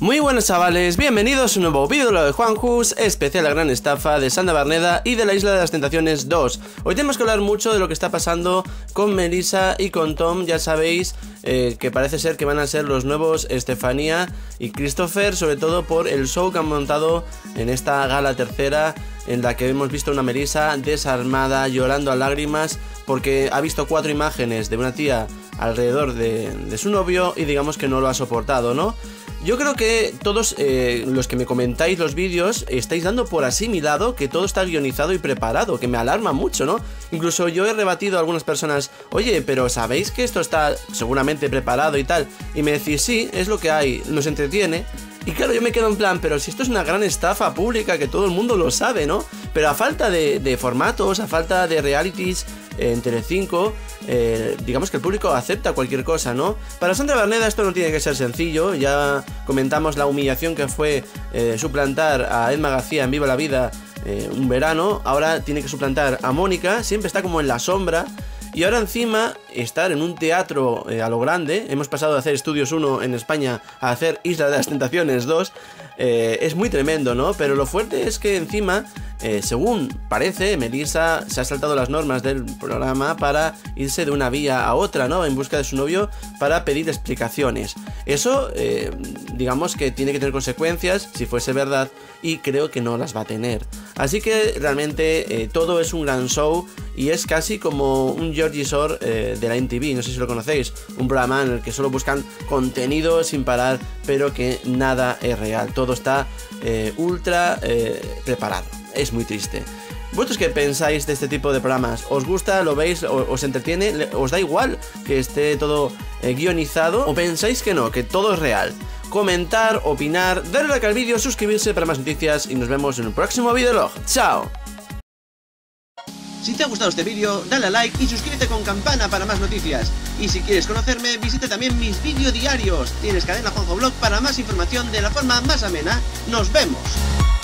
Muy buenos chavales, bienvenidos a un nuevo vídeo de Juanjus, especial La Gran Estafa de Santa Berneda y de la Isla de las Tentaciones 2. Hoy tenemos que hablar mucho de lo que está pasando con Melissa y con Tom. Ya sabéis que parece ser que van a ser los nuevos Estefanía y Christopher, sobre todo por el show que han montado en esta gala tercera, en la que hemos visto una Melissa desarmada, llorando a lágrimas, porque ha visto 4 imágenes de una tía alrededor de su novio y digamos que no lo ha soportado, ¿no? Yo creo que todos los que me comentáis los vídeos estáis dando por asimilado que todo está guionizado y preparado, que me alarma mucho, ¿no? Incluso yo he rebatido a algunas personas, oye, pero ¿sabéis que esto está seguramente preparado y tal? Y me decís, sí, es lo que hay, nos entretiene. Y claro, yo me quedo en plan, pero si esto es una gran estafa pública que todo el mundo lo sabe, ¿no? Pero a falta de formatos, a falta de realities en Telecinco, digamos que el público acepta cualquier cosa, ¿no? Para Santa Berneda esto no tiene que ser sencillo. Ya comentamos la humillación que fue suplantar a Edma García en Viva la Vida un verano. Ahora tiene que suplantar a Mónica, siempre está como en la sombra. Y ahora encima estar en un teatro a lo grande. Hemos pasado de hacer Estudios 1 en España a hacer Isla de las Tentaciones 2. Es muy tremendo, ¿no? Pero lo fuerte es que encima, según parece, Melissa se ha saltado las normas del programa para irse de una vía a otra, ¿no? En busca de su novio para pedir explicaciones. Eso, digamos que tiene que tener consecuencias si fuese verdad, y creo que no las va a tener. Así que realmente todo es un gran show y es casi como un Georgie Shore de la MTV, no sé si lo conocéis, un programa en el que solo buscan contenido sin parar, pero que nada es real, todo está ultra preparado. Es muy triste. ¿Vosotros qué pensáis de este tipo de programas? ¿Os gusta? ¿Lo veis? ¿Os entretiene? ¿Os da igual que esté todo guionizado? ¿O pensáis que no, que todo es real? Comentar, opinar, darle like al vídeo, suscribirse para más noticias y nos vemos en el próximo videolog. ¡Chao! Si te ha gustado este vídeo, dale a like y suscríbete con campana para más noticias. Y si quieres conocerme, visita también mis vídeos diarios. Tienes Cadena Juanjo Blog para más información de la forma más amena. ¡Nos vemos!